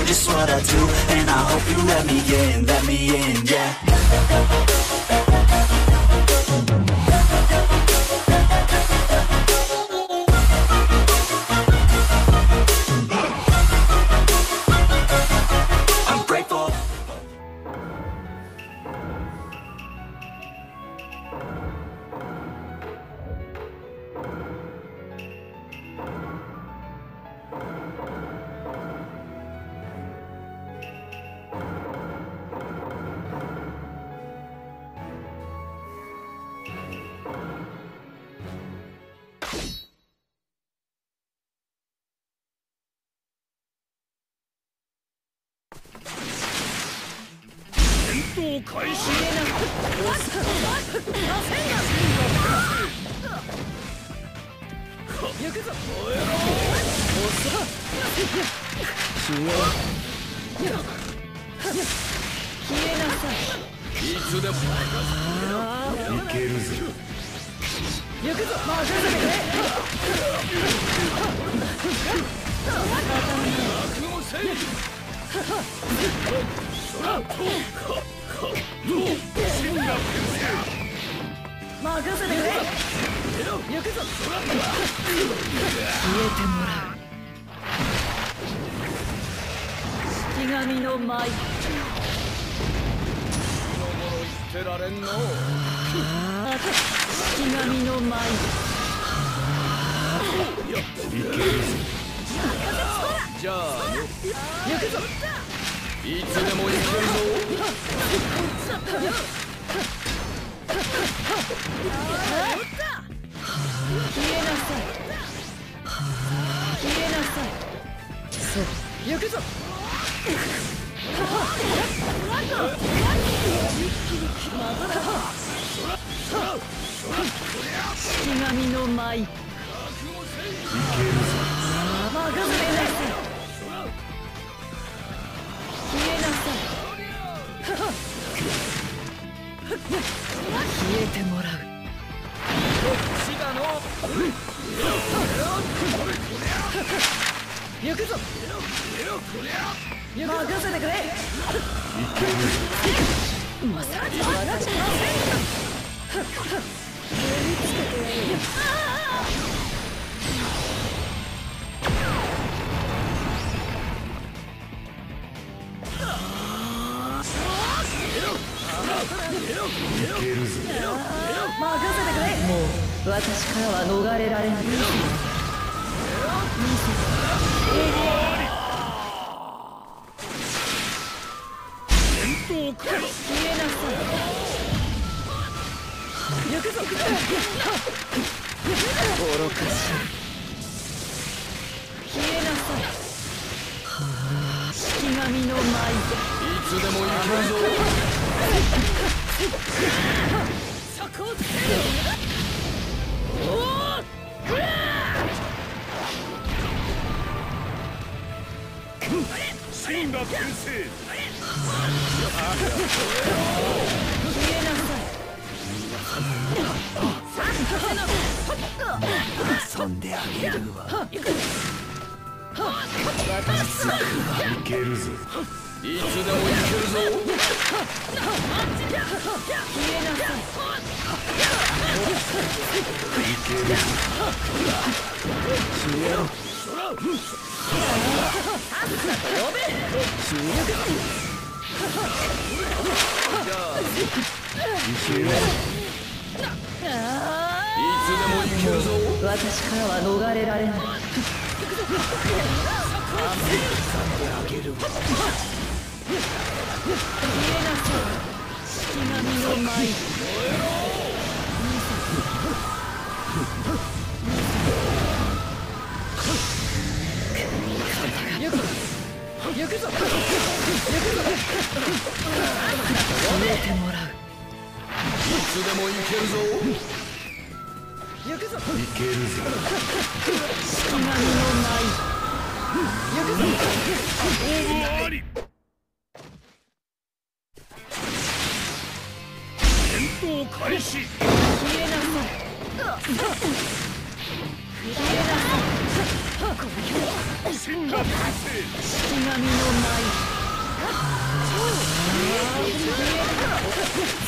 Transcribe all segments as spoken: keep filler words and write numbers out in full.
just what I do, and I hope you let me in, let me in, yeah. I'm grateful. 動開始。行くぞ。消えなさい。いつでもいけるぜ。行くぞ。任せてくれ。覚悟せい。任せてくれ。行くぞ。消えてもらう。式神の舞。捨てられんの。式神の舞。いけるぞ。じゃあ行くぞ。いつでも行けるぞ。消えなさい。消えなさい。そう行くぞ。式神の舞。いけるぞ。任せてください。消えなさい。消えてもらう。行くぞ。任せてくれ。まさか私の任せてくれ。もう私からは逃れられない。消えなさい。行くぞ。愚かしい。消えなさい。式神の舞。いつでも行けるぞ。策をつける。おお。神が転生。消えなさい。遊んであげるわ。私はいけるぞ。いつでもいけるぞ。消えなさい。いけるぞ。消えろ。呼べ。消える。じゃあいける。いつでもいけるぞ。私からは逃れられない。あげるわ。消えなさい。式神の舞。行くぞ。行くぞ。行くぞ。消えてもらう。いつでも行けるぞ。行くぞ。行けるぞ。式神の舞。行くぞ。終わり。戦闘開始。消えなさい。消えなさい。真が完成。式神の舞。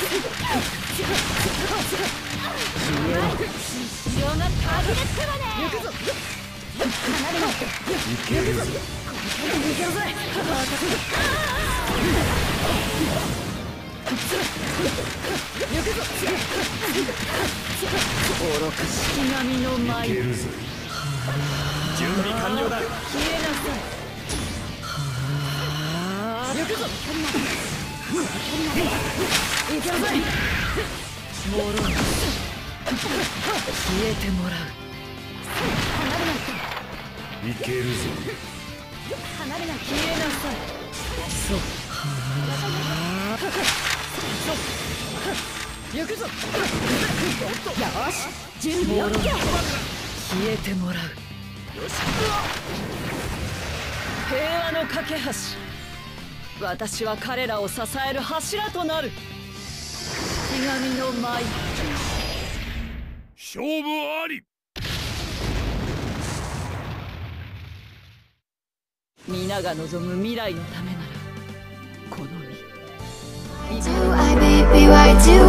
潮が飛び出すわね。行くぞ。離れないと。 いけるぞ。 行けるぜ。行くぞ。愚かしき神の舞。 いけるぞ。準備完了だ。 消えなさい。行くぞ。行けるぜ。もろ消えてもらう。離れないと。 いけるぞ。 離れない。消えなさい。そう。行くぞ。よし、準備 OK。消えてもらう。よし。平和の架け橋。私は彼らを支える柱となる。ひがみの舞。 勝負あり。 皆が望む未来のためならこの身。 Why do I, baby, why do